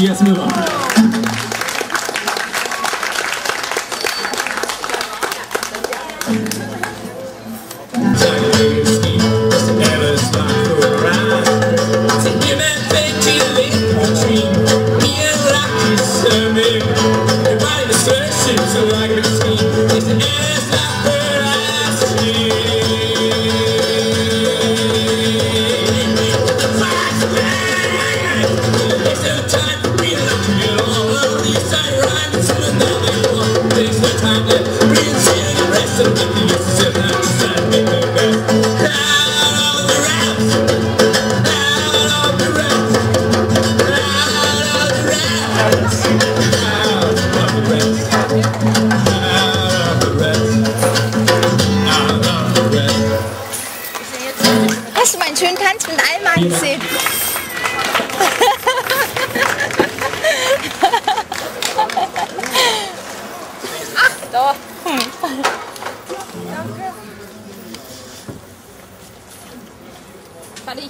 Matthias Müller. Hast du meinen schönen Tanz mit Alman gesehen? Ach, da. Danke. Fertig.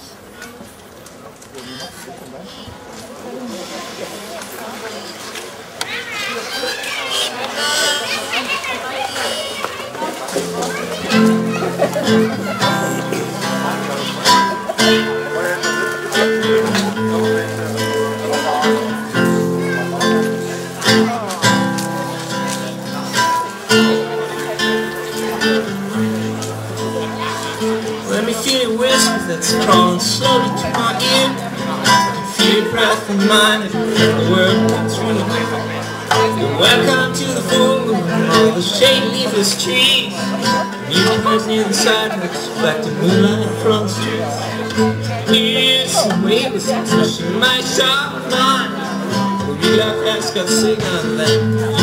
Let me feel your whisper that's crawling slowly to my ear. Feel your breath in mine and the world comes from the wind. You're welcome to the full moon, all the shade leafless trees. Music plays near the sidewalks, reflecting moonlight from the streets. Here's some waves touching my sharp mind. We'll be like that's got sing on that.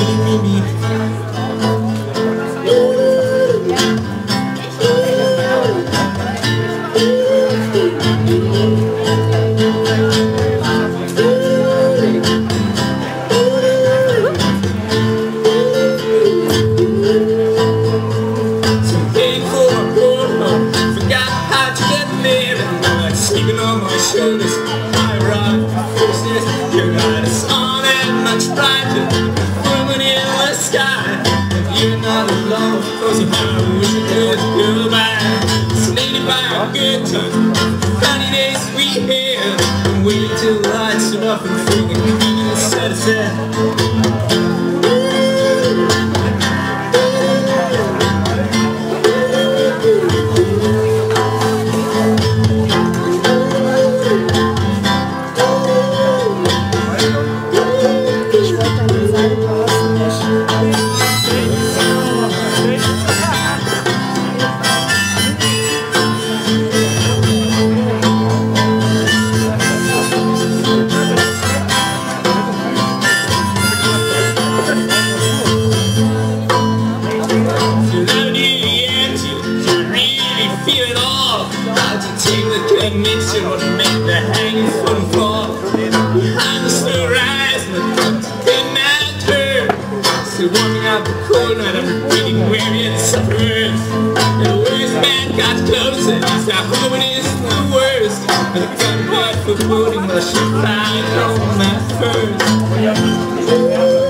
Sleeping on my shoulders, I ride forces. Your light is on and much brighter, full moon in the sky. And you're not alone, cause you have a wish you could go by. Slated by a good time, sunny days we have. And wait till the lights are up and freaking clean and set aside. Feel it all. How'd you take the good mixture or make the hanging from fall? Behind the snow rise and the good night turn. Still warming out the cold night, I'm repeating where it suffers. The worst man got closer, he's not hoping it's the worst. But I got bad for voting, but I should find on my first.